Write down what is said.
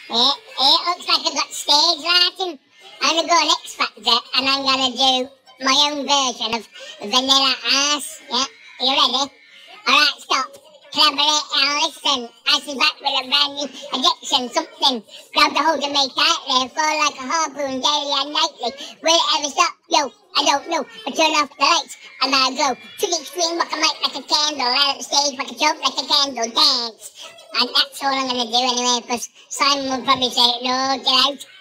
It looks like I've got stage lighting. I'm going to go on X Factor and I'm going to do my own version of Vanilla Ice. Yeah, are you ready? Alright, stop. Collaborate and listen. Ice is back with a brand new addiction, something. Grab the hold of me tightly, fall like a harpoon daily and nightly. Will it ever stop? Yo, I don't know. I turn off the lights and I go to the extreme, rock a mic like a candle, light up the stage, rock a choke like a candle, dance. And that's all I'm going to do anyway, because Simon will probably say, no, get out.